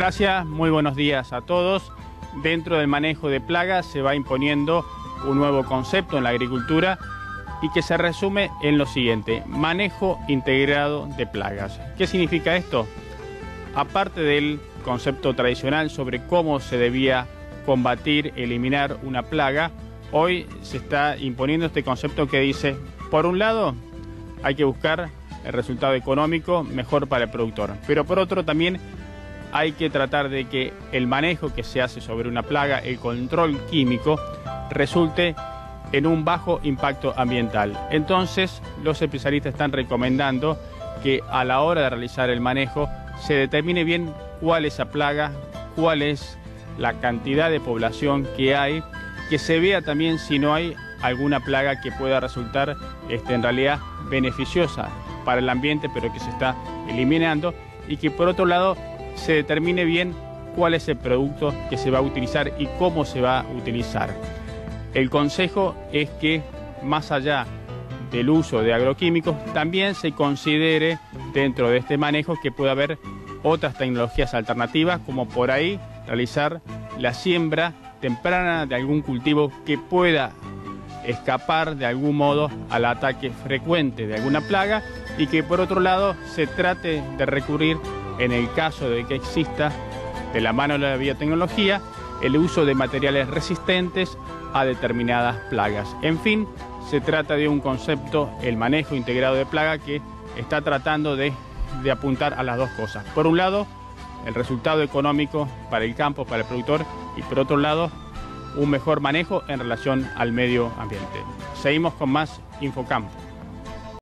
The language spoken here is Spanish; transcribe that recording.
Gracias, muy buenos días a todos. Dentro del manejo de plagas se va imponiendo un nuevo concepto en la agricultura y que se resume en lo siguiente: manejo integrado de plagas. ¿Qué significa esto? Aparte del concepto tradicional sobre cómo se debía combatir, eliminar una plaga, hoy se está imponiendo este concepto que dice, por un lado, hay que buscar el resultado económico mejor para el productor, pero por otro también hay que tratar de que el manejo que se hace sobre una plaga, el control químico, resulte en un bajo impacto ambiental. Entonces, los especialistas están recomendando que a la hora de realizar el manejo se determine bien cuál es la plaga, cuál es la cantidad de población que hay, que se vea también si no hay alguna plaga que pueda resultar en realidad beneficiosa para el ambiente, pero que se está eliminando, y que por otro lado se determine bien cuál es el producto que se va a utilizar y cómo se va a utilizar. El consejo es que, más allá del uso de agroquímicos, también se considere dentro de este manejo que pueda haber otras tecnologías alternativas, como por ahí realizar la siembra temprana de algún cultivo que pueda escapar de algún modo al ataque frecuente de alguna plaga, y que por otro lado se trate de recurrir, en el caso de que exista, de la mano de la biotecnología, el uso de materiales resistentes a determinadas plagas. En fin, se trata de un concepto, el manejo integrado de plaga, que está tratando de apuntar a las dos cosas. Por un lado, el resultado económico para el campo, para el productor, y por otro lado, un mejor manejo en relación al medio ambiente. Seguimos con más Infocampo.